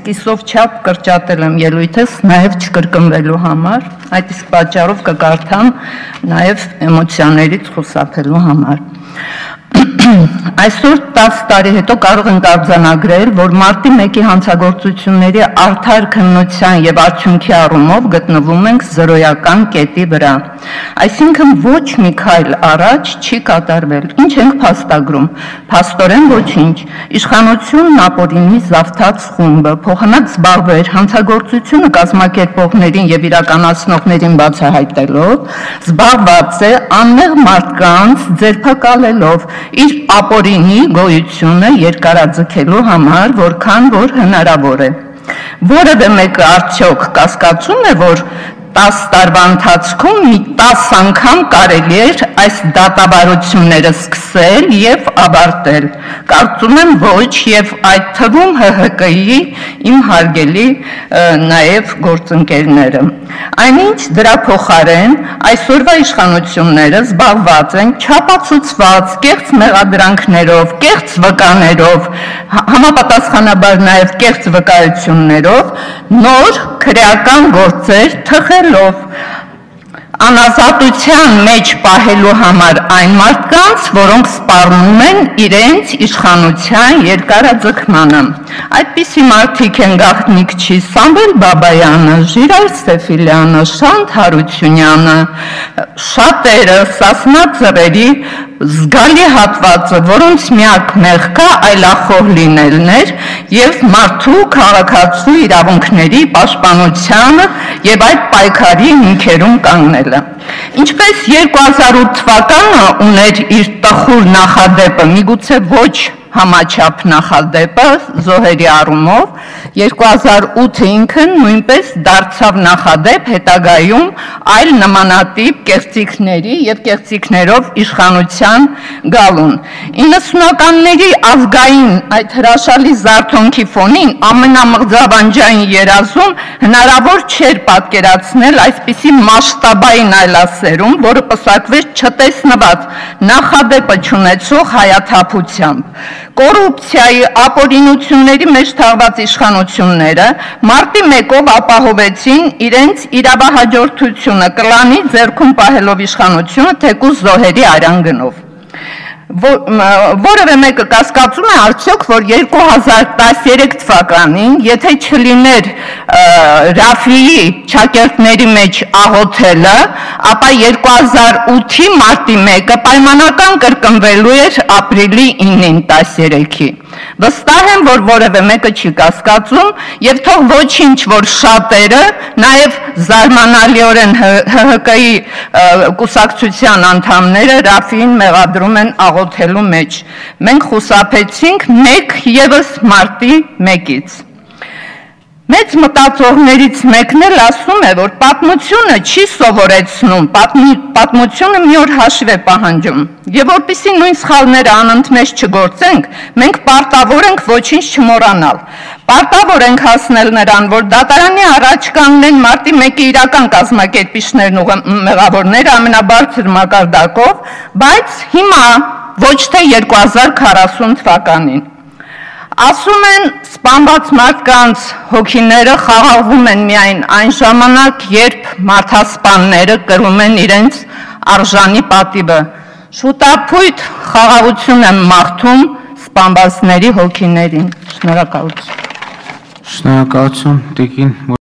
կիսով չափ կրճատել եմ ելույթս նաև չկրկնվելու համար, այդ իսկ պատճառով կկարդամ նաև էմոցիաներից խուսափելու համար։ Այսօր 10 տարի հետո կարող ենք արձանագրել, որ մարտի 1-ի հանցագործությունների արդար քննության եւ արդյունքի առումով գտնվում ենք զրոյական կետի վրա։ Այսինքն ոչ մի քայլ առաջ չի կատարվել։ Ինչ ենք փաստագրում։ Փաստորեն ոչինչ։ Իշխանությունն ապօրինի զավթած խումբը փոխանակ զբաղվեր հանցագործությունը կազմակերպողներին եւ իրականացնողներին բացահայտելով, զբաղված է անմեղ մարդկանց ձերբակալելով իր ապօրինի գոյությունը երկարաձգելու համար, որքան որ հնարավոր է։ Որևէ մեկը արդյոք կասկածում է, որ 10 տարվա ընթացքում մի 10 անգամ կարելի էր այս դատավարությունները սկսել եւ ավարտել։ Կարծում եմ ոչ, եւ այդ թվում ՀՀԿ-ի իմ հարգելի նաեւ գործընկերները։ Այնինչ դրա փոխարեն այսօրվա իշխանությունները զբաղված են չափածուցված կեղծ մեղադրանքներով, կեղծ վկաներով, համապատասխանաբար նաեւ կեղծ վկայություններով, նոր քրեական գործեր թխելով, անազատության մեջ պահելու համար այն մարդկանց, որոնք սպառնում են իրենց իշխանության երկարաձգմանը։ Այդպիսի մարդիկ են Գաղտնիք Սամվել Բաբայանը, Ժիրայր Սեֆիլյանը, Շանթ Հարությունյանը, շատերը Սասնա Ծռերի զգալի հատվածը, որոնց միակ մեղքը այլախոհ լինելն էր եւ մարդու քաղաքացու իրավունքների պաշտպանությանը եւ այդ պայքարի հիմքերում կանգնելը։ Ինչպես 2008 թվականը ուներ իր տխուր նախադեպը, միգուցե ոչ համաչափ նախադեպը զոհերի առումով, 2008-ը ինքը նույնպես դարձավ նախադեպ հետագայում այլ նմանատիպ կեղծիքների եւ կեղծիքներով իշխանության գալուն։ 90-ականների ազգային այդ հրաշալի զարթոնքի ֆոնին ամենամղձավանջային երազում հնարավոր չէր պատկերացնել այսպիսի մասշտաբային այլասերում, որը պսակվեց չտեսնված նախադեպը չունեցող հայաթափությամբ։ Կոռուպցիայի ապօրինությունների մեջ թաղված իշխանությունները մարտի 1-ով ապահովեցին իրենց իրավահաջորդությունը կլանի ձեռքում պահելով իշխանությունը թեկուզ զոհերի արյանգնով։ Որևէ մեկը կասկածում է արդյոք, որ 2013 թվականին, եթե չլիներ Ռաֆիի ճակերտների մեջ աղոթելը, ապա 2008-ի մարտի 1-ը պայմանական կրկնվելու էր ապրիլի 9-ին 13-ի։ Վստահ եմ, որ որևէ մեկը չի կասկածում եւ թող ոչինչ, որ շատերը, նաեւ զարմանալիորեն ՀՀԿ-ի կուսակցության անդամները Ռաֆիին մեղադրում են աղոթելու մեջ։ Մենք խուսափեցինք մեկ եւս մարտի 1-ից։ Մեծ մտածողներից մեկն էլ ասում է, որ պատմությունը չի սովորեցնում, պատմությունը մի օր հաշիվ է պահանջում։ Եվ որպեսզի նույն սխալները անընդմեջ չգործենք, մենք պարտավոր ենք ոչինչ չմոռանալ։ Պարտավոր ենք հասնել նրան, որ դատարանի առաջ կանգնեն մարտի 1-ի իրական կազմակերպիչներն ու մեղավորները ամենաբարձր մակարդակով, բայց հիմա ոչ թե 2040 թվականին։ Ասում են, սպանված մարդկանց հոգիները խաղաղվում են միայն այն ժամանակ, երբ մարդասպանները կրում են իրենց արժանի պատիվը։ Շուտափույթ խաղաղություն եմ մաղթում սպանվածների հոգիներին։ Շնորհակալություն։ Շնորհակալություն, Տիկին։